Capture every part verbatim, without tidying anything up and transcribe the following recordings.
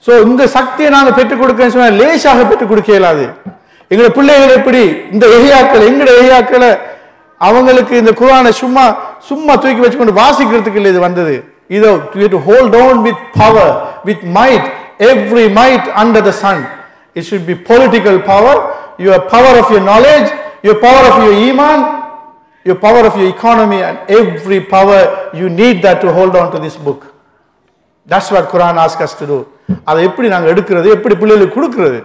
So இந்த சக்தியை நாங்கள் பெற்றுக் கொடுக்கன்னு சொன்னால் லேசாக பெற்றுக் கொடுக்க இயலாது. எங்களை பிள்ளைகள் எப்படி இந்த எஹியாக்கள் எங்கட எஹியாக்களை அவங்களுக்கு இந்த குர்ஆனை சும்மா சும்மா தூக்கி வச்சுக்கொண்டு வாசிக்கிறதுக்கு இல்லை இது வந்தது. இதோ to hold on with power, with might, every might under the sun. It should be political power, your power of your knowledge, your power of your iman, your power of your economy, and every power you need that to hold on to this book. That's what Quran asks us to do. அதை எப்படி நாங்கள் எடுக்கிறது, எப்படி பிள்ளைகளுக்கு கொடுக்கிறது,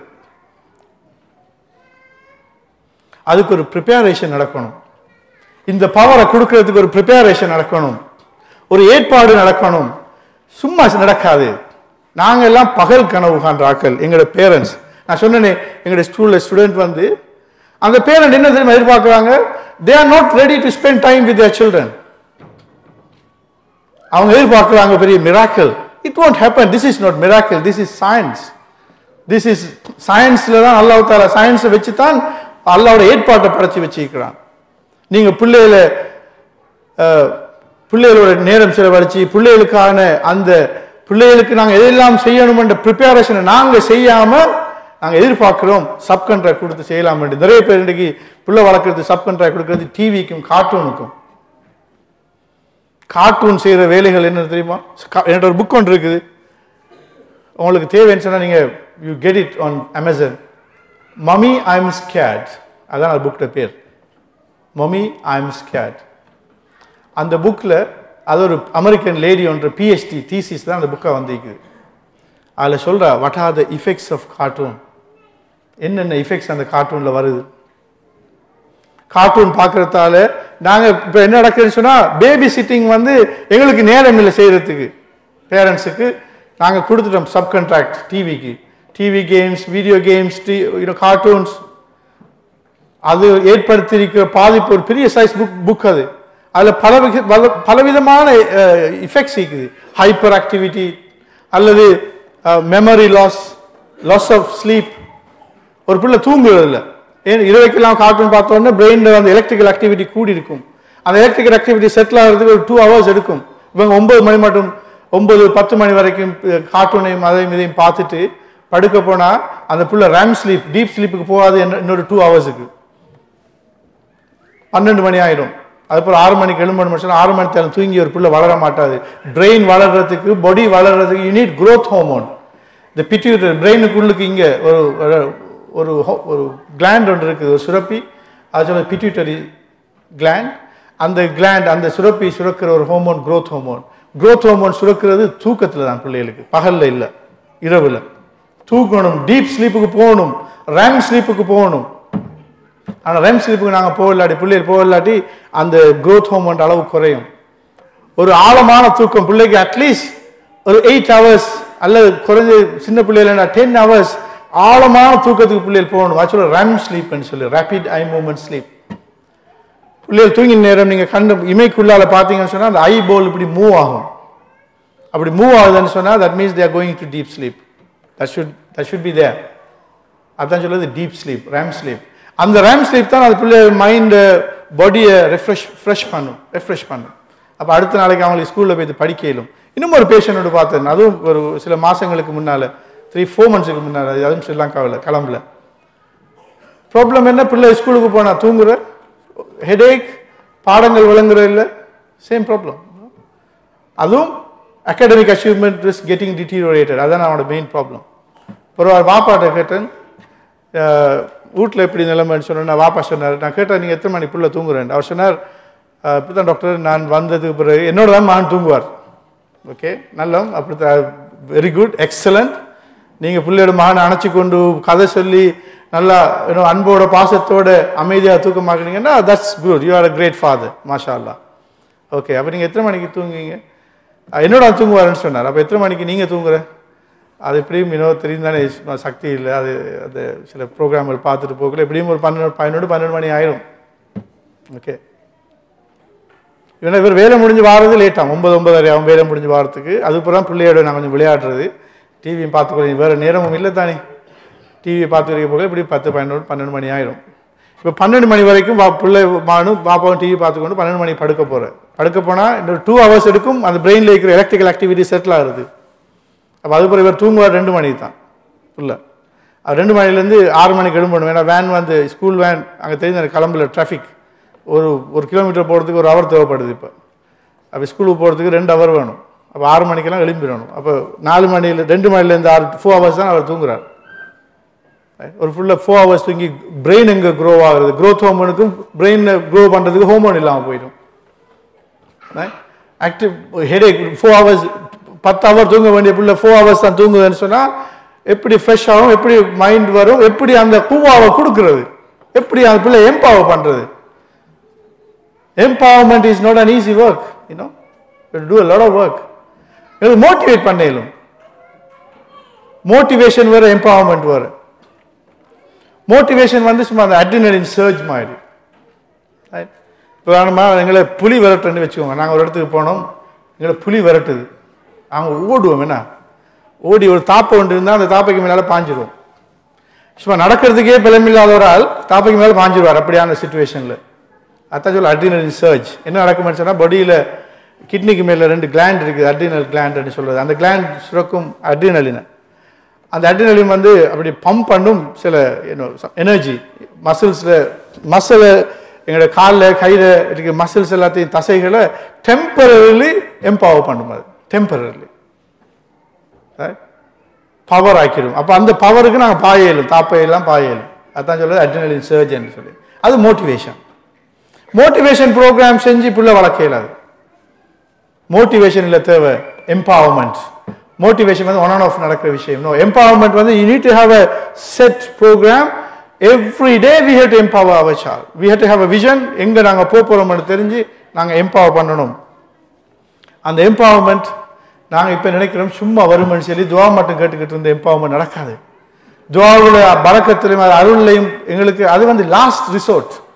அதுக்கு ஒரு preparation நடக்கணும். இந்த பவரை கொடுக்கிறதுக்கு ஒரு ப்ரிப்பேரேஷன் நடக்கணும், ஒரு ஏற்பாடு நடக்கணும். சும்மா நடக்காது. நாங்கள் எல்லாம் பகல் கனவு காண்ற ஆக்கள். எங்களோட பேரண்ட்ஸ், நான் சொன்னேனே எங்களுடைய ஸ்கூலில் ஸ்டூடெண்ட் வந்து அந்த பேரண்ட் என்ன தெரியுமா எதிர்பார்க்குறாங்க? they are not ready to spend time with their children. அவங்க எதிர்பார்க்குறாங்க பெரிய miracle. it won't happen. this is not miracle, this is science. this is சயின்ஸ்ல தான் அல்லாஹ் தஆலா சயின்ஸை வச்சு தான் அல்லாஹ்வோட ஏற்பாட்டை படைச்சு வச்சிருக்கிறான். நீங்க பிள்ளைகள பிள்ளைகளோட நேரம் செலவழிச்சு பிள்ளைகளுக்கான அந்த பிள்ளைகளுக்கு நாங்கள் எதெல்லாம் செய்யணும் என்ற ப்ரிப்பேரேஷனை நாங்கள் செய்யாம நாங்கள் எதிர்பார்க்கிறோம் சப் கான்ட்ராக்ட் கொடுத்து செய்யலாம். நிறைய பேர் இன்றைக்கு பிள்ளை வளர்க்கறது சப் கான்ட்ராக்ட் கொடுக்கறது டிவிக்கும் கார்ட்டூனுக்கும். கார்ட்டூன் செய்கிற வேலைகள் என்ன தெரியுமா? என்கிட்ட ஒரு புக் ஒன்று இருக்குது, உங்களுக்கு தேவைன்னு சொன்னால் நீங்கள் you get it on Amazon. Mummy I am scared, அதான் அந்த புக்கோட பேர். Mummy I am scared. அந்த புக்கில் அது ஒரு அமெரிக்கன் லேடி ஒன்று பிஹெச்டி தீசிஸ் தான் அந்த புக்கை வந்திருக்குது. அதில் சொல்கிறா what are the effects of cartoon, என்னென்ன இஃபெக்ட்ஸ் அந்த கார்ட்டூனில் வருது. கார்ட்டூன் பார்க்குறதால நாங்கள் இப்போ என்ன நடக்குதுன்னு சொன்னால் பேபி சிட்டிங் வந்து எங்களுக்கு நேரம் இல்லை செய்கிறதுக்கு. பேரண்ட்ஸுக்கு நாங்கள் கொடுத்துட்டோம் சப் கான்ட்ராக்ட் டிவிக்கு. டிவி கேம்ஸ், வீடியோ கேம்ஸ், டி யூனோ கார்ட்டூன்ஸ், அது ஏற்படுத்தியிருக்கிற பாதிப்பு ஒரு பெரிய சைஸ் புக் புக் அது. அதில் பல பலவிதமான இஃபெக்ட்ஸ் இருக்குது. ஹைப்பர் ஆக்டிவிட்டி அல்லது memory loss, loss of sleep. ஒரு பிள்ளை தூங்குறது இல்லை. ஏன் இரவைக்கெல்லாம் கார்ட்டூன் பார்த்தோன்னே பிரெயினில் அந்த எலக்ட்ரிக்கல் ஆக்டிவிட்டி கூடி இருக்கும். அந்த எலக்ட்ரிக்கல் ஆக்டிவிட்டி செட்டில் ஆகிறதுக்கு ஒரு டூ ஹவர்ஸ் எடுக்கும். இவங்க ஒன்பது மணி மட்டும் ஒன்பது பத்து மணி வரைக்கும் கார்ட்டூனையும் அதையும் இதையும் பார்த்துட்டு படுக்க போனால் அந்த பிள்ளை ரேம் ஸ்லீப், டீப் ஸ்லீப்புக்கு போகாது. இன்னொரு டூ ஹவர்ஸுக்கு பன்னெண்டு மணி ஆயிடும். அதுக்கப்புறம் ஆறு மணிக்கு எழும்பு மணி ஆறு மணி தேவை தூங்கி ஒரு பிள்ளை வளர மாட்டாது. பிரெயின் வளர்றதுக்கு, பாடி வளர்றதுக்கு யூ நீட் க்ரோத் ஹார்மோன். இந்த பிட்யூட்டரி பிரெயினுக்குள்ளுக்கு இங்கே ஒரு ஒரு ஒரு கிளாண்ட் ஒன்று இருக்குது, ஒரு சுரப்பி, அது சொல்ல பிட்யூட்டரி கிளாண்ட். அந்த கிளாண்ட் அந்த சுரப்பி சுரக்கிற ஒரு hormone growth hormone. Growth hormone சுரக்கிறது தூக்கத்தில் தான் பிள்ளைகளுக்கு, பகலில் இல்லை, இரவில். தூக்கணும், டீப் ஸ்லீப்புக்கு போகணும், ரேம் ஸ்லீப்புக்கு போகணும். ஆனால் ரெம் ஸ்லீப்புக்கு நாங்கள் போகலாட்டி பிள்ளைகள் போகலாட்டி அந்த க்ரோத் ஹார்மோன் அளவு குறையும். ஒரு ஆழமான தூக்கம் பிள்ளைக்கு அட்லீஸ்ட் ஒரு எயிட் ஹவர்ஸ் அல்லது குறைஞ்ச சின்ன பிள்ளைகள் டென் ஹவர்ஸ் ஆழமான தூக்கத்துக்கு பிள்ளைகள் போகணும். ஆக்சுவலாக ரெம் ஸ்லீப்னு சொல்லி ரேபிட் ஐ மூவ்மெண்ட் ஸ்லீப். பிள்ளைகள் தூங்கி நேரம் நீங்கள் கண்டு இமைக்குள்ளால பார்த்தீங்கன்னு சொன்னால் அந்த ஐ போல் இப்படி மூவ் ஆகும். அப்படி மூவ் ஆகுதுன்னு சொன்னால் that means they are going to deep sleep. That should that should be there. அதுதான் சொல்லுது டீப் ஸ்லீப், ரேம் ஸ்லீப். அந்த ரேம் ஸ்லீப் தான் அது பிள்ளை மைண்டு பாடியை ரெஃப்ரெஷ் ஃப்ரெஷ் பண்ணும் ரெஃப்ரெஷ் பண்ணும். அப்போ அடுத்த நாளைக்கு அவங்களுக்கு ஸ்கூலில் போய் படிக்க இயலும். இன்னும் ஒரு பேஷண்ட்டோடு பார்த்தேன், அதுவும் ஒரு சில மாதங்களுக்கு முன்னால், த்ரீ ஃபோர் மந்த்ஸுக்கு முன்னால், அதுவும் ஸ்ரீலங்காவில் கிளம்பல. ப்ராப்ளம் என்ன? பிள்ளை ஸ்கூலுக்கு போனால் தூங்குற, ஹெடேக், பாடங்கள் விளங்குற இல்லை, சேம் ப்ராப்ளம். அதுவும் academic achievement is getting deteriorated. அதுதான் அவனோட மெயின் ப்ராப்ளம். ஒரு வாப்பாட்ட கேட்டேன், வீட்டில் எப்படி நிலைமைன்னு சொன்னேன். நான் வாப்பா சொன்னார், நான் கேட்டேன் நீங்கள் எத்தனை மணி பிள்ளை தூங்குறேன்? அவர் சொன்னார், இப்படி தான் டாக்டர், நான் வந்ததுக்கு பிறகு என்னோட தான் மகன் தூங்குவார். ஓகே, நல்ல அப்படி தான், வெரி குட், எக்ஸலண்ட். நீங்கள் பிள்ளையோட மகனை அணைச்சி கொண்டு கதை சொல்லி நல்லா இன்னும் அன்போட பாசத்தோட அமைதியாக தூக்கமாக்குனீங்கன்னா that's good, you are a great father, மாஷா அல்லா. ஓகே, அப்போ நீங்கள் எத்தனை மணிக்கு தூங்குவீங்க? என்னோட தூங்குவாருன்னு சொன்னார். அப்போ எத்தனை மணிக்கு நீங்கள் தூங்குற? அது எப்படியும் இன்னும் தெரியும் தானே, சக்தி இல்லை. அது அது சில ப்ரோக்ராம்கள் பார்த்துட்டு போகல, எப்படியும் ஒரு பன்னெண்டு பதினொன்று பன்னெண்டு மணி ஆயிரும். ஓகே, இவனை இவர் வேலை முடிஞ்சு வாரது லேட்டாகும், ஒன்பது ஒன்பதரை ஆகும் வேலை முடிஞ்சு வாரத்துக்கு. அதுக்கப்புறம் பிள்ளையோட நான் கொஞ்சம் விளையாடுறது, டிவியும் பார்த்துக்கொள்ள வேறு நேரமும் இல்லை தானே. டிவியை பார்த்து வைக்க போகல, இப்படி பத்து பதினொன்று பன்னெண்டு மணி ஆயிரும். இப்போ பன்னெண்டு மணி வரைக்கும் வா பிள்ளை மானும் பாப்பாவும் டிவி பார்த்துக்கொண்டு பன்னெண்டு மணி படுக்க போகிறேன். படுக்க போனால் இன்னொரு டூ ஹவர்ஸ் எடுக்கும், அந்த பிரெயினில் இருக்கிற எலக்ட்ரிக்கல் ஆக்டிவிட்டி செட்டில் ஆகுது. அப்போ அதுக்கப்புறம் இவர் தூங்குவார் ரெண்டு மணிக்கு தான் இல்லை ரெண்டு மணிலேருந்து ஆறு மணிக்கு எழும்பணும். ஏன்னா வேன் வந்து ஸ்கூல் வேன் அங்கே தெரிஞ்ச கிளம்புல டிராஃபிக் ஒரு ஒரு கிலோமீட்டர் போகிறதுக்கு ஒரு ஹவர் தேவைப்படுது. இப்போ அப்போ ஸ்கூலுக்கு போகிறதுக்கு ரெண்டு ஹவர் வேணும். அப்போ ஆறு மணிக்கெல்லாம் எழும்பிடணும். அப்போ நாலு மணியில் ரெண்டு மணிலேருந்து ஆறு ஃபோர் ஹவர்ஸ் தான் அவர் தூங்குறார். ஒரு ஃபுல்லாக ஃபோர் ஹவர்ஸ் தூங்கி பிரெயின் எங்கே க்ரோ ஆகுறது, க்ரோத் ஹோமோனுக்கும் பிரெயினை க்ரோ பண்ணுறதுக்கு ஹோமோன் இல்லாமல் போயிடும். ஆக்டிவ் ஹெடேக் ஃபோர் ஹவர்ஸ் பத்து ஹவர் தூங்க வேண்டிய பிள்ளை ஃபோர் ஹவர்ஸ் தான் தூங்குதுன்னு சொன்னால் எப்படி ஃப்ரெஷ் ஆகும், எப்படி மைண்ட் வரும், எப்படி அந்த கூவாவை கொடுக்கறது, எப்படி அந்த பிள்ளை எம்பவர் பண்ணுறது. Empowerment is not an easy work, you know do a lot of work. இது மோட்டிவேட் பண்ணலும். மோட்டிவேஷன் வேறு எம்பவர்மெண்ட் வேறு. மோட்டிவேஷன் வந்து சும்மா அந்த அட்ரினலின் சர்ஜ் மாதிரி. உதாரணமாக எங்களை புலி விரட்டுன்னு வச்சுக்கோங்க. நாங்கள் ஒரு இடத்துக்கு போனோம், எங்களை புலி விரட்டுது, நாங்கள் ஓடுவோம். என்ன ஓடி ஒரு தாப்பை ஒன்று இருந்தால் அந்த தாப்பைக்கு மேலே பாஞ்சிடுவோம். சும்மா நடக்கிறதுக்கே பலமில்லாத ஒரு ஆள் தாப்பைக்கு மேலே பாஞ்சிடுவார் அப்படியான சுச்சுவேஷனில். அதான் சொல்ல அட்ரினலின் சர்ஜ். என்ன நடக்கும்னு சொன்னால் பாடியில் கிட்னிக்கு மேலே ரெண்டு கிளாண்ட் இருக்குது, அட்ரினல் கிளாண்ட்னு சொல்கிறது. அந்த கிளாண்ட் சுரக்கும் அட்ரினலினை. அந்த அட்ரினலின் வந்து அப்படி பம்ப் பண்ணும் சில எனர்ஜி மசில்ஸில். மசில் எங்களோட காலில் கையில் இருக்க மசில்ஸ் எல்லாத்தையும் தசைகளை டெம்பரரிலி எம்பவர் பண்ணும். அது டெம்பரரிலி பவர் ஆக்கிடும். அப்போ அந்த பவருக்கு நாங்கள் பாயலும், தாப்பையெல்லாம் பாயலும். அதான் சொல்கிறது அட்ரினலின் சர்ஜ்னு சொல்லி. அது மோட்டிவேஷன். மோட்டிவேஷன் ப்ரோக்ராம் செஞ்சு பிள்ளை வளர்க்க இயலாது. மோட்டிவேஷன் இல்லை, தேவை எம்பவர்மெண்ட். மோட்டிவேஷன் வந்து ஒன் அண்ட் ஆஃப் நடக்கிற விஷயம். நோ, எம்பவர்மெண்ட் வந்து you need to have a set programme. Every day we have to empower our child. We have to have a vision. எங்கே நாங்கள் போக போகிறோம்னு தெரிஞ்சு நாங்கள் எம்பவர் பண்ணணும். அந்த எம்பவர்மெண்ட் நாங்கள் இப்போ நினைக்கிறோம் சும்மா வருமென்னு சொல்லி துவா மட்டும் கேட்டுக்கிட்டு இருந்த எம்பவர்மெண்ட் நடக்காது. துவாவில் பரக்கத்திலையும் அருள்லையும் எங்களுக்கு அது வந்து லாஸ்ட் ரிசோர்ட்.